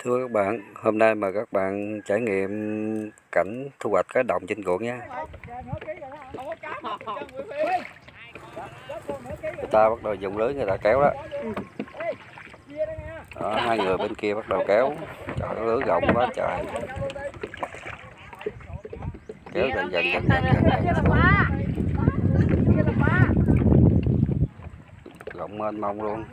Thưa các bạn, hôm nay mời các bạn trải nghiệm cảnh thu hoạch cá đồng trên ruộng nha. Người ta bắt đầu dùng lưới, người ta kéo đó. Đó, hai người bên kia bắt đầu kéo. Trời, lưới rộng quá trời. Kéo dần. Rộng mênh mông luôn.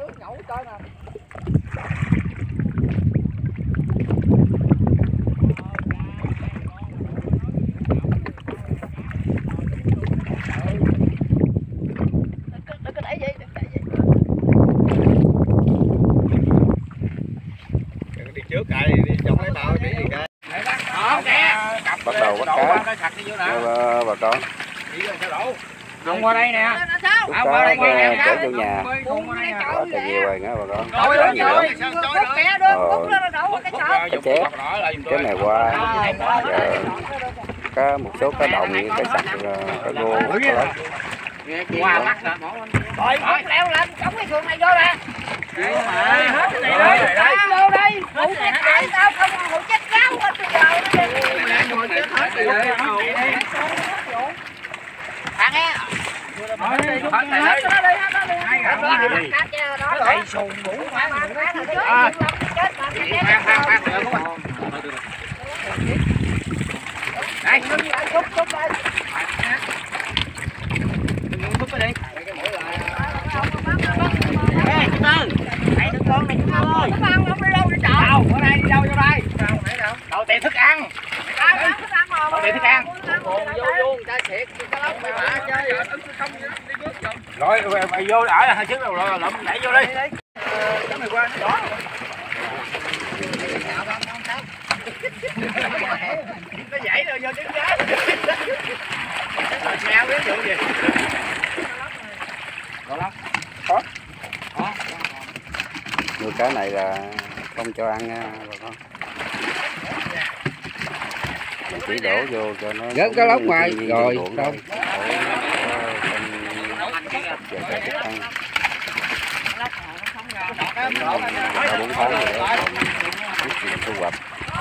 Bắt đầu bắt cá nha bà con. Ông qua đây nè. Chút cá chở vô nhà. Quá trời nhiều rồi nha bà con. Cá nhiều lắm. Cá chép. Cái này qua. Cá một số cá đồng như cá sặc, cá rô. Qua mắt nè. Rồi, leo lên, cống cái xuồng này vô nè. Hết cái này đây. Vô đây. Hụt cái tại tao không hụt chết cáo hết bây giờ. Ngồi chết hết rồi. Thằng nghe. Đây xuồng đủ quá. Đây, chút đây. Cút đi. Ê, chú Tư. Đây đừng con này chú Tư ơi. Thức ăn không đi đâu đi chợ. Đâu, ở đây đi đâu vô đây. Đâu tiền thức ăn. Đâu tiền thức ăn. Vô ta thiệt cái lóc mày bả chơi. Rồi mày vô ở hơi trước rồi lụm đẩy vô đi. Cái mày qua nó đỏ. Nó dãy rồi vô trứng giá. Mèo cái vụ gì? Có. Nuôi cá này là không cho ăn nha bà con. Mình chỉ đổ vô cho nó gớt cá lóc ngoài rồi không. Giờ cho thức ăn. 3-4 tháng rồi để thu hoạch.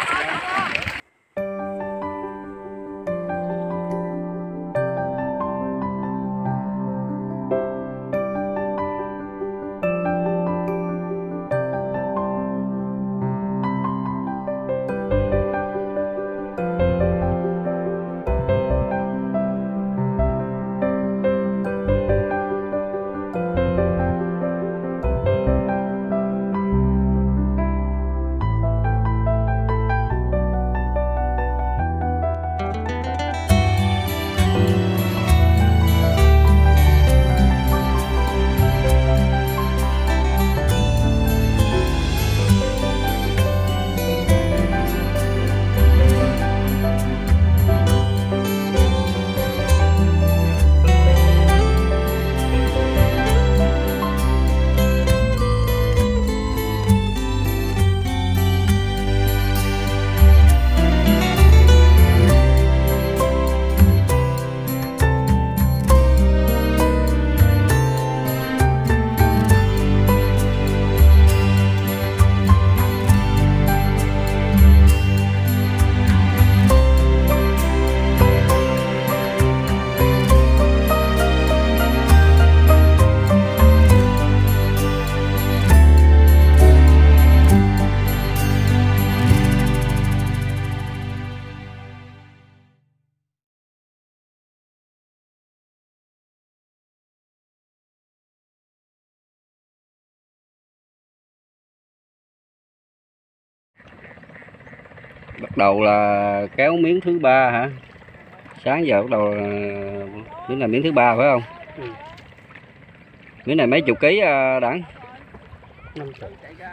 bắt đầu là kéo miếng thứ 3 hả? Sáng giờ bắt đầu miếng này miếng thứ 3 phải không? Miếng này mấy chục ký Đẳng? 50.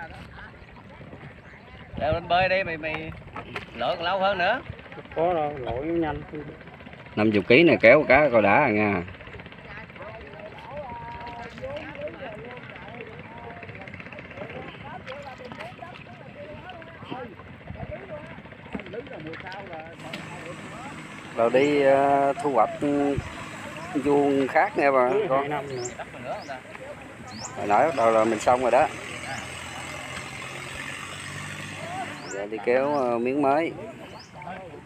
Leo lên bơi đi mày lội còn lâu hơn nữa. Có đâu, lội nhanh. 50 kg này kéo cá coi đã nha. Rồi đi thu hoạch vuông khác nghe bà con. Hồi nãy bắt đầu là mình xong rồi đó. Giờ đi kéo miếng mới.